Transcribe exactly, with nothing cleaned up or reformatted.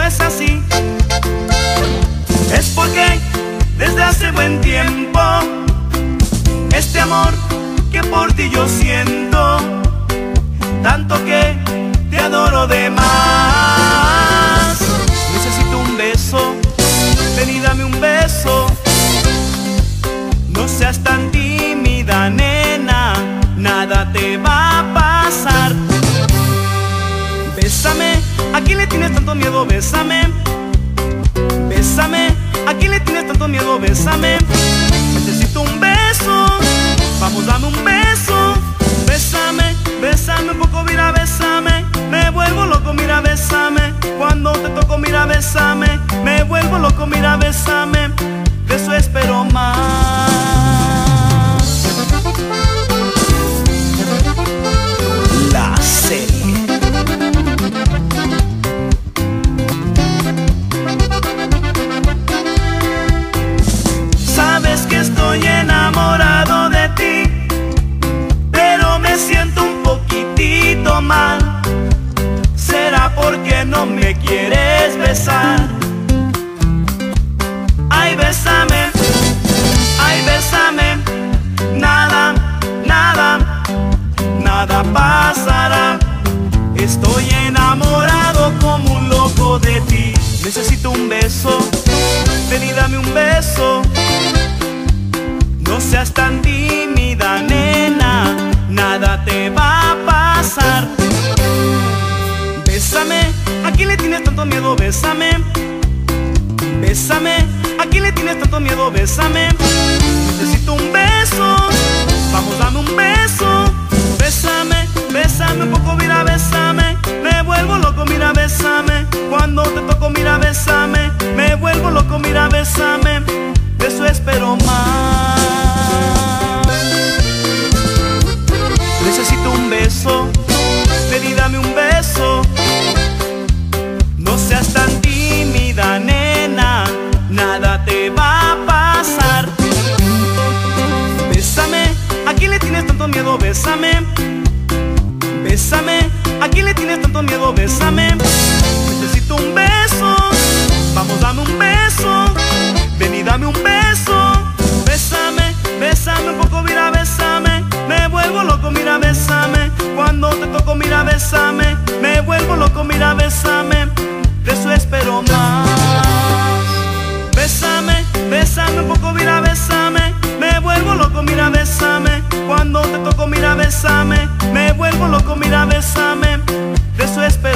es así. Es porque desde hace buen tiempo este amor que por ti yo siento, tanto que te adoro de más. Necesito un beso, ven y dame un beso. No seas tan tímida, nena, nada te va a pasar. Bésame, ¿a quién le tienes tanto miedo? Bésame, bésame, ¿a quién le tienes tanto miedo? Bésame. Necesito un beso, vamos, dame un beso. Bésame, bésame un poco, mira, bésame. Me vuelvo loco, mira, bésame. Cuando te toco, mira, bésame. Me vuelvo loco, mira, bésame. De eso espero más. La serie. Sabes que estoy enamorado de ti, pero me siento un poquitito mal. ¿Será porque no me quieres besar? Ay, bésame, ay, bésame. Nada, nada, nada pasará. Estoy enamorado como un loco de ti. Necesito un beso, ven y dame un beso. No seas tan tímida, nena, nada te va a pasar. Bésame, ¿a quién le tienes tanto miedo? Bésame, bésame, ¿a quién le tienes tanto miedo? Bésame. Necesito un beso, vamos, dame un beso. Bésame, bésame un poco, mira, bésame. Me vuelvo loco, mira, bésame. Cuando te toco, mira, bésame. Me vuelvo loco, mira, bésame. De eso espero más. Necesito un beso, ven y dame un beso. No seas tan tímida, nena, nada te va a pasar. Bésame, ¿a quién le tienes tanto miedo? Bésame, bésame, ¿a quién le tienes tanto miedo? Bésame. Necesito un beso, vamos, dame un beso. Ven y dame un beso. Bésame, bésame un poco, mira, bésame. Me vuelvo loco, mira, bésame. Cuando te toco, mira, bésame. Me vuelvo loco, mira, bésame. De eso espero más. Bésame, bésame un poco, mira, bésame. Me vuelvo loco, mira, bésame. Cuando te toco, mira, bésame. Me vuelvo loco, mira, bésame. De eso espero